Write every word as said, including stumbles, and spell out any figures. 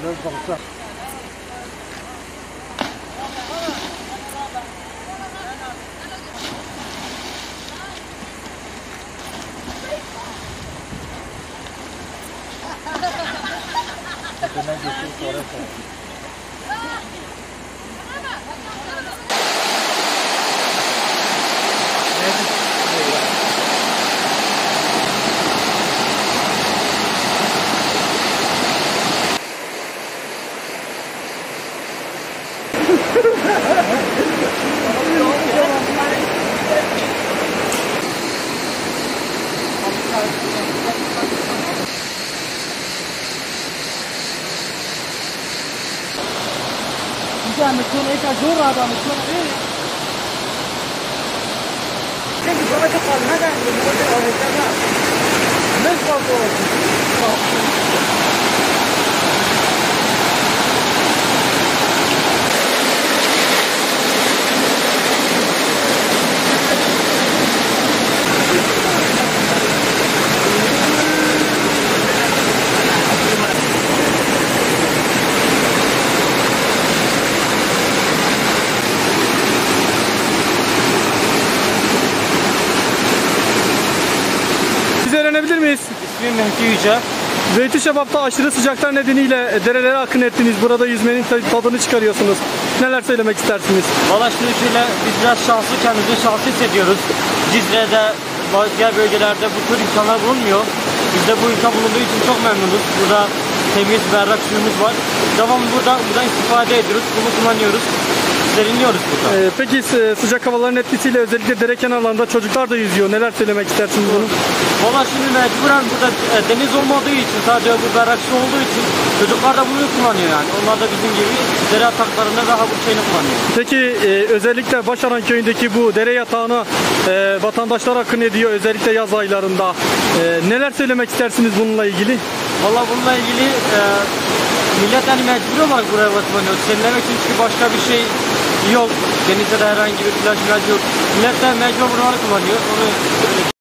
balıklar. Hemen geçeyim sonra sonra. Jangan mencoba ikan jurah, bang. Mencoba ini. Jadi kalau kita kalau ada, kita boleh jaga. Mencoba tu. Sizi öğrenebilir miyiz? İsmim Mehdi Yüce. Zeytin Şebap'ta aşırı sıcaklar nedeniyle derelere akın ettiniz. Burada yüzmenin tadını çıkarıyorsunuz. Neler söylemek istersiniz? Valla şimdi şöyle biz biraz şanslı, kendimizi şanslı hissediyoruz. Cizre'de, diğer bölgelerde bu tür imkanlar bulunmuyor. Biz de bu imkan bulunduğu için çok memnunuz. Burada temiz, berrak suyumuz var. Devamlı burada, buradan istifade ediyoruz. Bunu kullanıyoruz. Serinliyoruz burada. Ee, peki sıcak havaların etkisiyle özellikle dere kenarlarında çocuklar da yüzüyor. Neler söylemek istersiniz bunu? Valla şimdi mecburen burada e, deniz olmadığı için, sadece bu berrak su olduğu için çocuklar da bunu kullanıyor yani. Onlar da bizim gibi dere yataklarında ve havuz şeyini kullanıyor. Peki e, özellikle Başaran köyündeki bu dere yatağına e, vatandaşlar akın ediyor özellikle yaz aylarında. E, neler söylemek istersiniz bununla ilgili? Valla bununla ilgili e, millet hani mecbur olarak buraya batmanıyor. Serinlemek için çünkü başka bir şey yok. Denizde de herhangi bir plaj yok. Millet de mecbur buraları kullanıyor. Onu